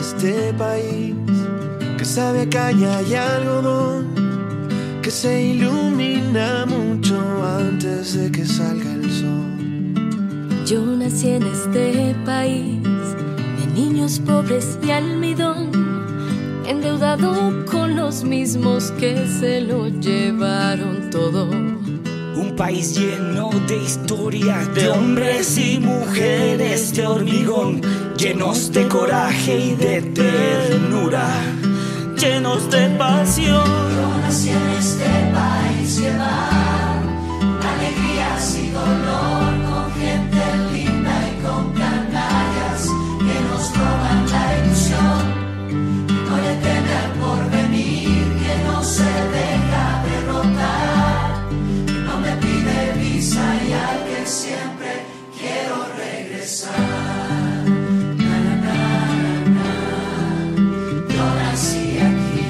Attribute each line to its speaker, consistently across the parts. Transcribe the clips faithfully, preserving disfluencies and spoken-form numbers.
Speaker 1: este país que sabe a caña y algodón, que se ilumina mucho antes de que salga el sol.
Speaker 2: Yo nací en este país de niños pobres y almidón, endeudado con los mismos que se lo llevaron todo.
Speaker 3: Un país lleno de historia, de hombres y mujeres de hormigón, llenos de coraje y de ternura, llenos de pasión.
Speaker 4: Yo nací en este país que va alegrías y dolor, con gente linda y con canallas que nos roban la ilusión. No le teme al porvenir, que no se deja derrotar. No me pide visa y al que siempre quiero regresar. Na, na, na, na. Yo nací aquí.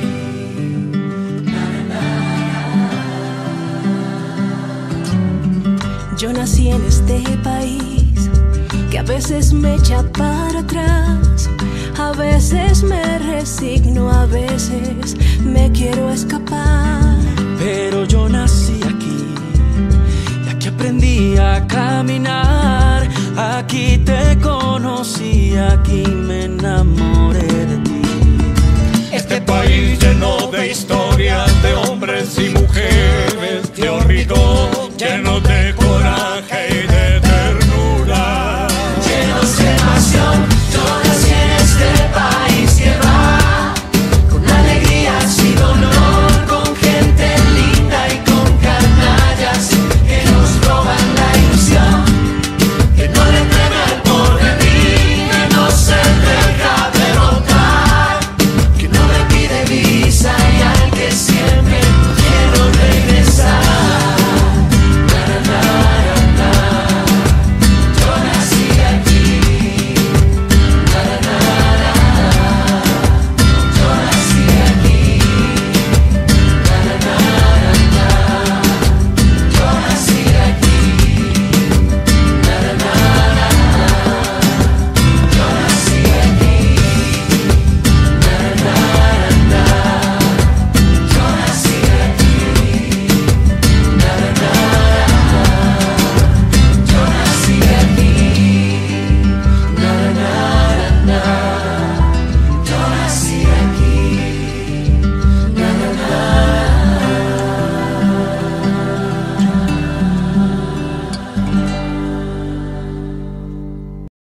Speaker 5: Yo nací en este país que a veces me echa para atrás, a veces me resigno, a veces me quiero escapar.
Speaker 6: Pero yo nací aquí, y aquí aprendí a caminar, aquí te conocí, aquí me enamoré de ti.
Speaker 3: Este país lleno de historia,